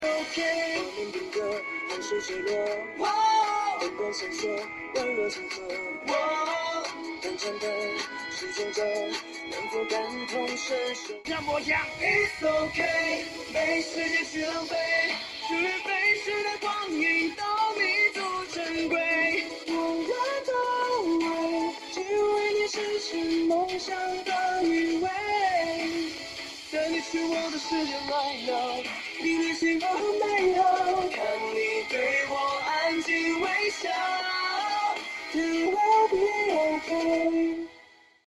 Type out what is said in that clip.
OK，我们顶着汗水坠落，灯光闪烁，温柔亲和，短暂的时间中，能否感同身受？让我讲 It's OK， 没时间去浪费，是被时的光阴都。